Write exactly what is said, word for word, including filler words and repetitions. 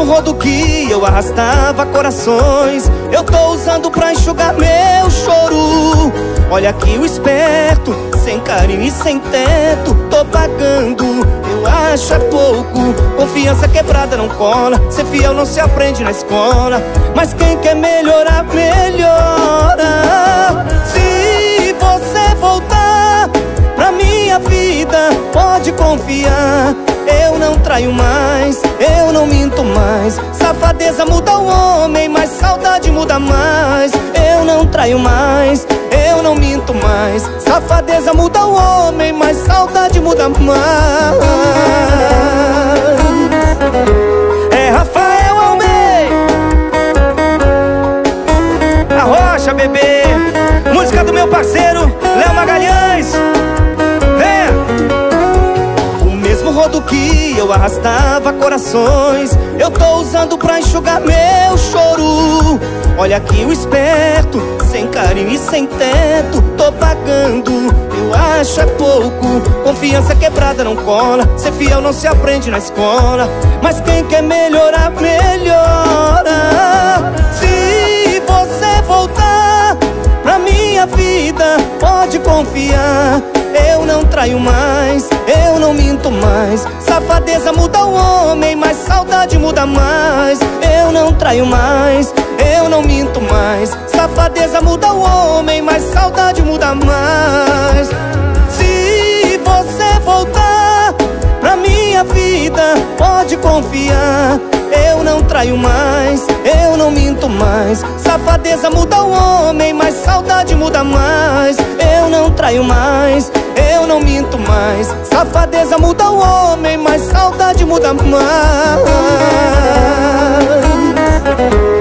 rodo que eu arrastava corações, eu tô usando pra enxugar meu choro. Olha aqui o esperto, sem carinho e sem teto, tô pagando, eu acho é pouco. Confiança quebrada não cola, ser fiel não se aprende na escola, mas quem quer melhorar, melhora. Se você voltar pra minha vida, pode confiar, eu não traio mais, eu não minto mais. Safadeza muda o homem, mas saudade muda mais. Eu não traio mais, eu não minto mais. Safadeza muda o homem, mas saudade muda mais. É Rafael Almeida, a Rocha, bebê. Música do meu parceiro Léo Magalhães. Rodo que eu arrastava corações, eu tô usando pra enxugar meu choro. Olha aqui o esperto, sem carinho e sem teto, tô pagando, eu acho é pouco. Confiança quebrada não cola, ser fiel não se aprende na escola, mas quem quer melhorar, melhora. Se você voltar pra minha vida, pode confiar, eu não traio mais, eu não minto mais. Safadeza muda o homem, mas saudade muda mais. Eu não traio mais, eu não minto mais. Safadeza muda o homem, mas saudade muda mais. Se você voltar pra minha vida, pode confiar, eu não traio mais, eu não minto mais. Safadeza muda o homem, mas saudade muda mais. Eu não traio mais, eu não minto mais. Safadeza muda o homem, mas saudade muda mais.